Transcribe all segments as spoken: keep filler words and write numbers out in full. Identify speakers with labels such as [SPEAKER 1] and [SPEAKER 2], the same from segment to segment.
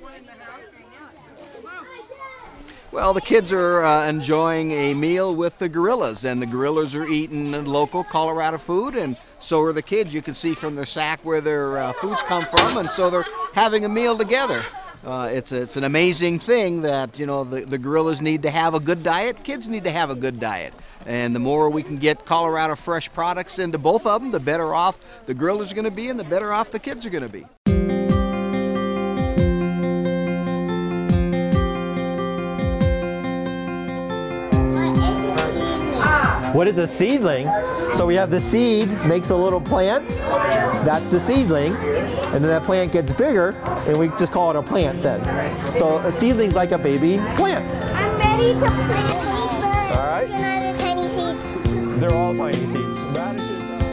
[SPEAKER 1] Well, the kids are uh, enjoying a meal with the gorillas, and the gorillas are eating local Colorado food, and so are the kids. You can see from their sack where their uh, foods come from, and so they're having a meal together. Uh, it's, it's an amazing thing that, you know, the, the gorillas need to have a good diet. Kids need to have a good diet. And the more we can get Colorado fresh products into both of them, the better off the gorillas are going to be and the better off the kids are going to be.
[SPEAKER 2] What is a seedling? So we have the seed, makes a little plant, that's the seedling, and then that plant gets bigger, and we just call it a plant then. So a seedling's like a baby plant.
[SPEAKER 3] I'm ready to plant these birds.
[SPEAKER 2] All right.
[SPEAKER 3] And are the tiny seeds?
[SPEAKER 2] They're all tiny seeds. Radishes.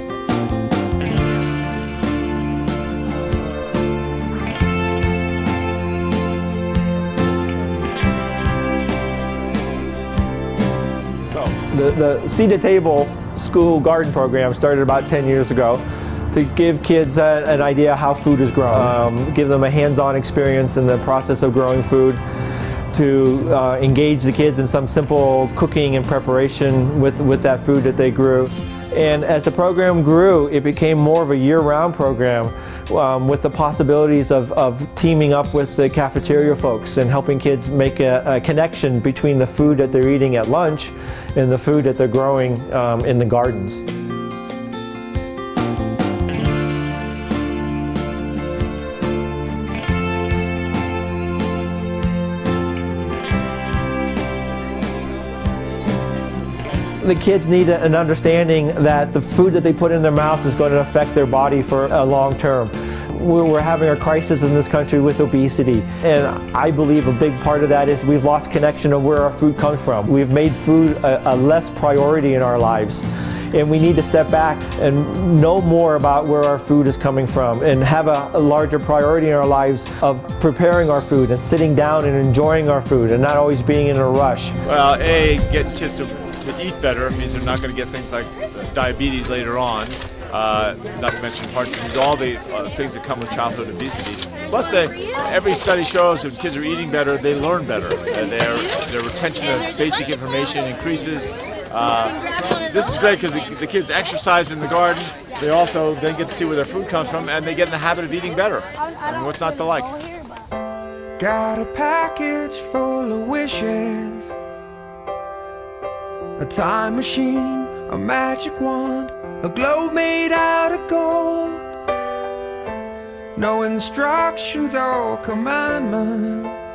[SPEAKER 2] The, the Seed to Table school garden program started about ten years ago to give kids a, an idea how food is grown, um, give them a hands-on experience in the process of growing food, to uh, engage the kids in some simple cooking and preparation with, with that food that they grew. And as the program grew, it became more of a year-round program um, with the possibilities of, of teaming up with the cafeteria folks and helping kids make a, a connection between the food that they're eating at lunch and the food that they're growing um, in the gardens. The kids need an understanding that the food that they put in their mouths is going to affect their body for a long term. We're having a crisis in this country with obesity, and I believe a big part of that is we've lost connection of where our food comes from. We've made food a, a less priority in our lives, and we need to step back and know more about where our food is coming from and have a, a larger priority in our lives of preparing our food and sitting down and enjoying our food and not always being in a rush.
[SPEAKER 4] Well, A, getting kids to to eat better means they're not going to get things like diabetes later on, uh, not to mention heart disease, all the uh, things that come with childhood obesity. Plus, uh, every study shows when kids are eating better, they learn better. Uh, their, their retention of basic information increases. Uh, this is great because the, the kids exercise in the garden. They also then get to see where their food comes from, and they get in the habit of eating better. I mean, what's not to like?
[SPEAKER 5] Got a package full of wishes, a time machine, a magic wand, a globe made out of gold. No instructions or commandments,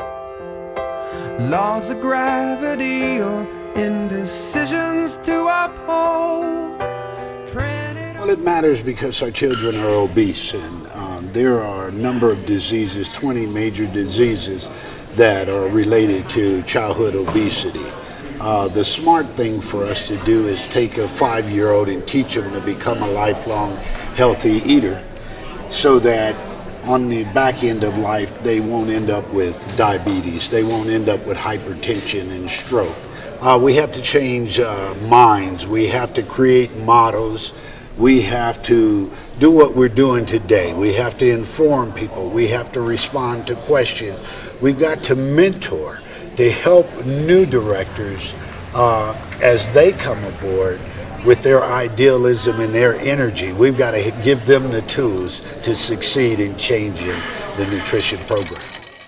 [SPEAKER 5] laws of gravity or indecisions to uphold.
[SPEAKER 6] Well, it matters because our children are obese, and um, there are a number of diseases, twenty major diseases that are related to childhood obesity. Uh, the smart thing for us to do is take a five-year-old and teach them to become a lifelong healthy eater so that on the back end of life they won't end up with diabetes, they won't end up with hypertension and stroke. Uh, we have to change uh, minds, we have to create models, we have to do what we're doing today, we have to inform people, we have to respond to questions, we've got to mentor to help new directors uh, as they come aboard with their idealism and their energy. We've got to give them the tools to succeed in changing the nutrition program.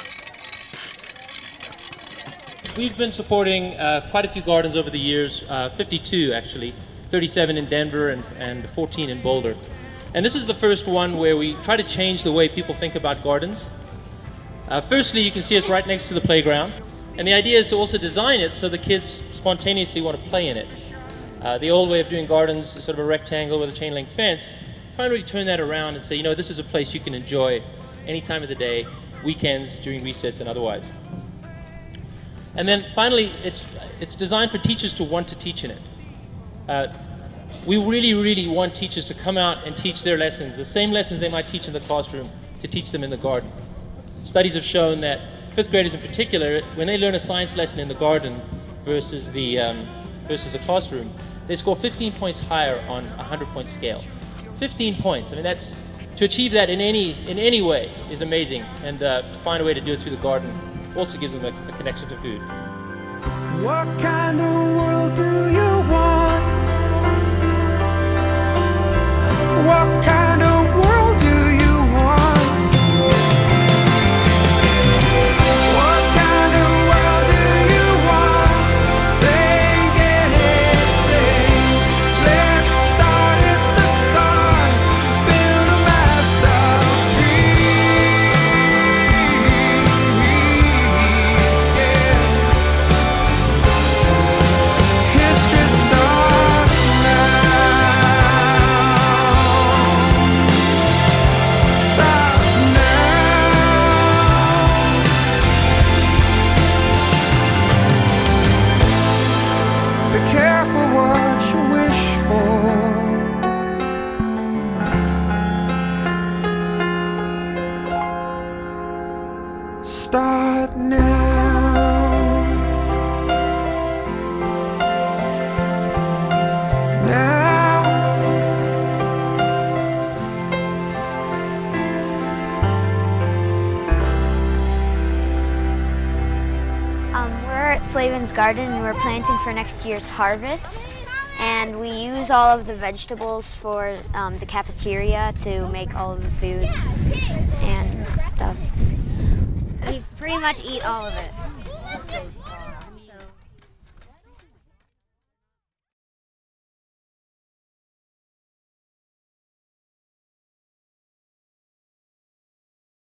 [SPEAKER 7] We've been supporting uh, quite a few gardens over the years, uh, fifty-two actually, thirty-seven in Denver and, and fourteen in Boulder. And this is the first one where we try to change the way people think about gardens. Uh, firstly, you can see us right next to the playground. And the idea is to also design it so the kids spontaneously want to play in it. Uh, the old way of doing gardens is sort of a rectangle with a chain link fence. Try and really turn that around and say, you know, this is a place you can enjoy any time of the day, weekends, during recess and otherwise. And then finally, it's, it's designed for teachers to want to teach in it. Uh, we really, really want teachers to come out and teach their lessons, the same lessons they might teach in the classroom, to teach them in the garden. Studies have shown that fifth graders in particular, when they learn a science lesson in the garden versus the um, versus a classroom, they score fifteen points higher on a hundred point scale. fifteen points. I mean, that's to achieve that in any in any way is amazing, and uh, to find a way to do it through the garden also gives them a, a connection to food.
[SPEAKER 5] What kind of world do you want? What kind of world do you want? What kind of world do you want? Think anything. Let's start at the start. Build a masterpiece. Yeah. History starts now. Starts now. Be careful what you wish for. Start now. Now.
[SPEAKER 3] Um, we're at Slavin's garden and we're planting for next year's harvest. And we use all of the vegetables for um, the cafeteria to make all of the food and stuff. We pretty much eat all of it.